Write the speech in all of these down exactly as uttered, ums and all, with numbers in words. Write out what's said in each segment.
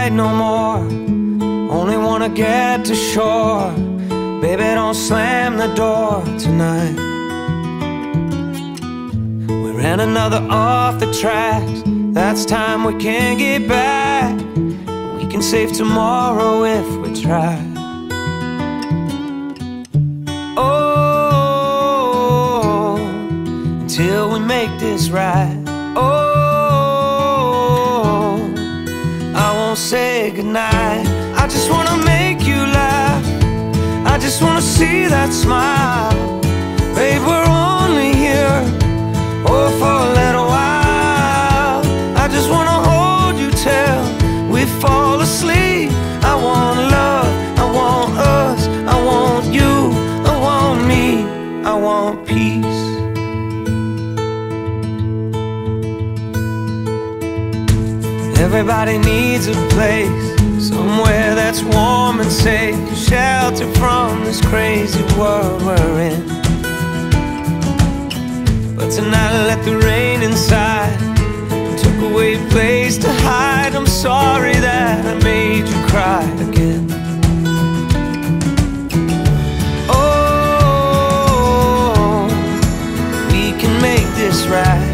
night no more. Only wanna get to shore. Baby, don't slam the door tonight. We ran another off the tracks. That's time we can't get back. We can save tomorrow if we try. Oh, until we make this right. Oh, I won't say goodnight. I just wanna make you laugh. I just wanna see that smile. Babe, we're only here, oh, for a little while. I just wanna hold you till we fall asleep. I want love, I want us, I want you, I want me, I want peace. Everybody needs a place, somewhere that's warm and safe, shelter from this crazy world we're in. But tonight I let the rain inside, took away a place to hide. I'm sorry that I made you cry again. Oh, we can make this right.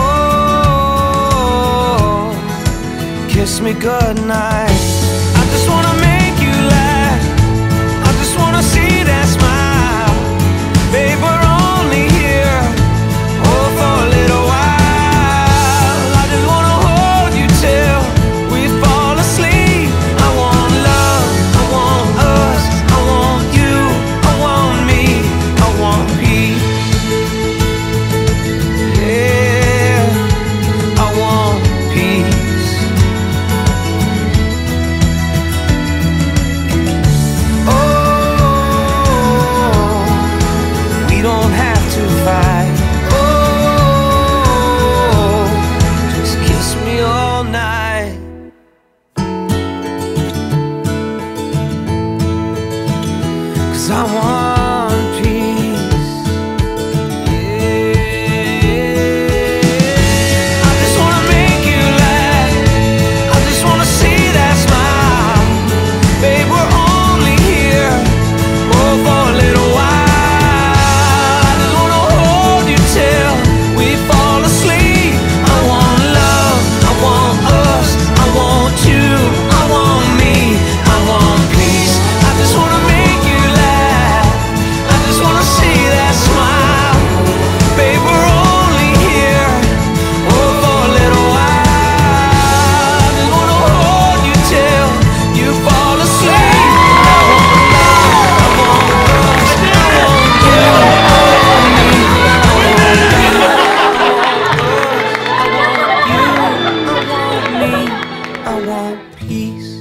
Oh, kiss me goodnight. I just wanna make you laugh. I just wanna see that smile. Babe, we're only here, oh, for a little while. I just wanna hold you till we fall asleep. I want love, I want us, I want you, I want me, I want peace. Yeah, I want peace. Don't have to fight. Oh, just kiss me all night. 'Cause I want peace. Yeah, I just wanna make you laugh. I just wanna see that smile. Babe, we're only here, oh, for a little while. Till we fall asleep. I want love, I want us, I want you, I want me, I want peace. I just wanna make you laugh. I just wanna see that smile. Babe, we're only here, oh, for a little while. I just wanna hold you till you fall asleep. I want love, I want us, I want you, I want me, I want I want peace.